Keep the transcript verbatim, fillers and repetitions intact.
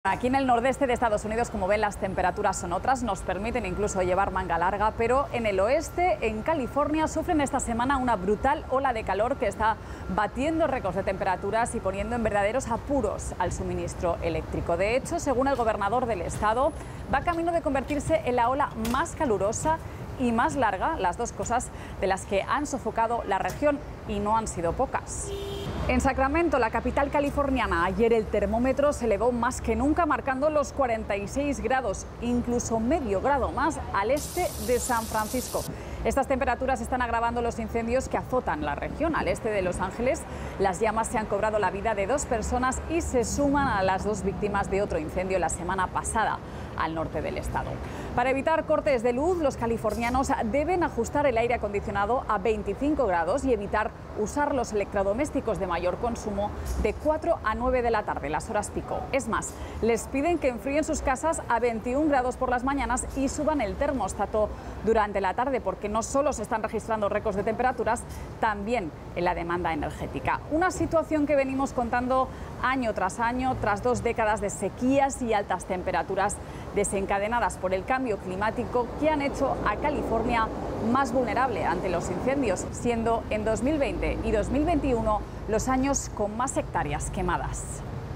Aquí en el nordeste de Estados Unidos, como ven, las temperaturas son otras, nos permiten incluso llevar manga larga, pero en el oeste, en California, sufren esta semana una brutal ola de calor que está batiendo récords de temperaturas y poniendo en verdaderos apuros al suministro eléctrico. De hecho, según el gobernador del estado, va camino de convertirse en la ola más calurosa y más larga, las dos cosas de las que han sofocado la región, y no han sido pocas. En Sacramento, la capital californiana, ayer el termómetro se elevó más que nunca, marcando los cuarenta y seis grados, incluso medio grado más al este de San Francisco. Estas temperaturas están agravando los incendios que azotan la región. Al este de Los Ángeles, las llamas se han cobrado la vida de dos personas y se suman a las dos víctimas de otro incendio la semana pasada al norte del estado. Para evitar cortes de luz, los californianos deben ajustar el aire acondicionado a veinticinco grados y evitar usar los electrodomésticos de mayor consumo de cuatro a nueve de la tarde, las horas pico. Es más, les piden que enfríen sus casas a veintiún grados por las mañanas y suban el termostato durante la tarde, porque no solo se están registrando récords de temperaturas, también en la demanda energética. Una situación que venimos contando año tras año, tras dos décadas de sequías y altas temperaturas desencadenadas por el cambio climático, que han hecho a California más vulnerable ante los incendios, siendo en dos mil veinte y dos mil veintiuno los años con más hectáreas quemadas.